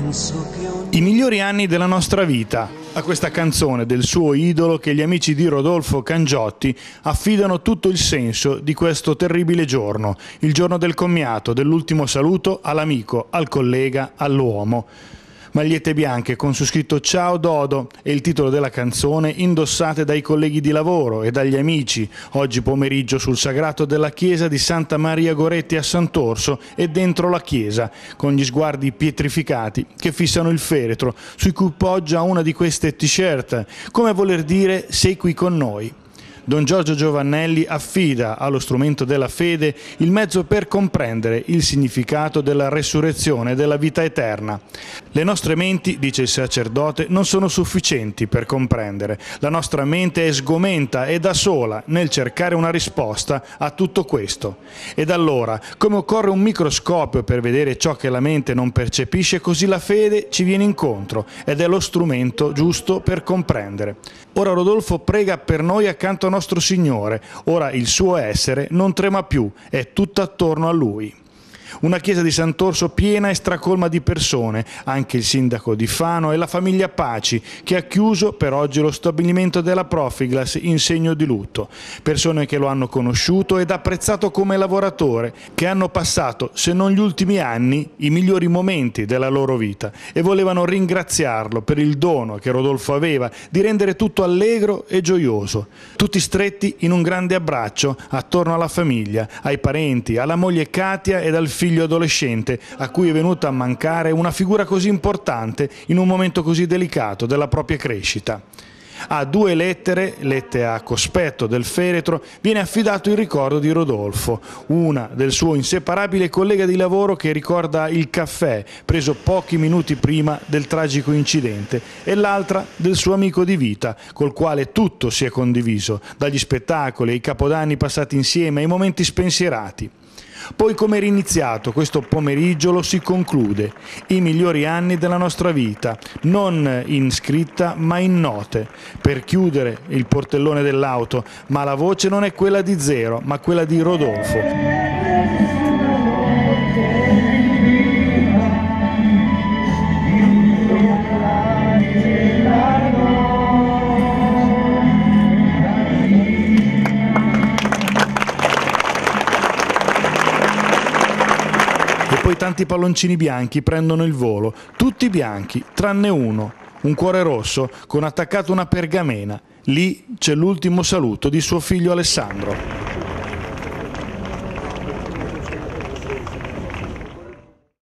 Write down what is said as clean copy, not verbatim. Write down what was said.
I migliori anni della nostra vita. A questa canzone del suo idolo che gli amici di Rodolfo Cangiotti affidano tutto il senso di questo terribile giorno, il giorno del commiato, dell'ultimo saluto all'amico, al collega, all'uomo. Magliette bianche con su scritto "Ciao Dodo" e il titolo della canzone indossate dai colleghi di lavoro e dagli amici oggi pomeriggio sul sagrato della chiesa di Santa Maria Goretti a Sant'Orso e dentro la chiesa, con gli sguardi pietrificati che fissano il feretro su cui poggia una di queste t-shirt, come a voler dire "sei qui con noi". Don Giorgio Giovannelli affida allo strumento della fede il mezzo per comprendere il significato della resurrezione e della vita eterna. Le nostre menti, dice il sacerdote, non sono sufficienti per comprendere. La nostra mente è sgomenta e da sola nel cercare una risposta a tutto questo. Ed allora, come occorre un microscopio per vedere ciò che la mente non percepisce, così la fede ci viene incontro ed è lo strumento giusto per comprendere. Ora Rodolfo prega per noi accanto a nostro Signore, ora il suo essere non trema più, è tutto attorno a Lui. Una chiesa di Sant'Orso piena e stracolma di persone, anche il sindaco di Fano e la famiglia Paci, che ha chiuso per oggi lo stabilimento della Profiglas in segno di lutto. Persone che lo hanno conosciuto ed apprezzato come lavoratore, che hanno passato, se non gli ultimi anni, i migliori momenti della loro vita e volevano ringraziarlo per il dono che Rodolfo aveva di rendere tutto allegro e gioioso. Tutti stretti in un grande abbraccio attorno alla famiglia, ai parenti, alla moglie Katia ed al figlio adolescente a cui è venuta a mancare una figura così importante in un momento così delicato della propria crescita. A 2 lettere, lette a cospetto del feretro, viene affidato il ricordo di Rodolfo, una del suo inseparabile collega di lavoro che ricorda il caffè preso pochi minuti prima del tragico incidente e l'altra del suo amico di vita, col quale tutto si è condiviso, dagli spettacoli ai capodanni passati insieme ai momenti spensierati. Poi, come era iniziato questo pomeriggio, lo si conclude. I migliori anni della nostra vita, non in scritta ma in note. Per chiudere il portellone dell'auto, ma la voce non è quella di Zero, ma quella di Rodolfo. Poi tanti palloncini bianchi prendono il volo, tutti bianchi, tranne uno, un cuore rosso con attaccato una pergamena. Lì c'è l'ultimo saluto di suo figlio Alessandro.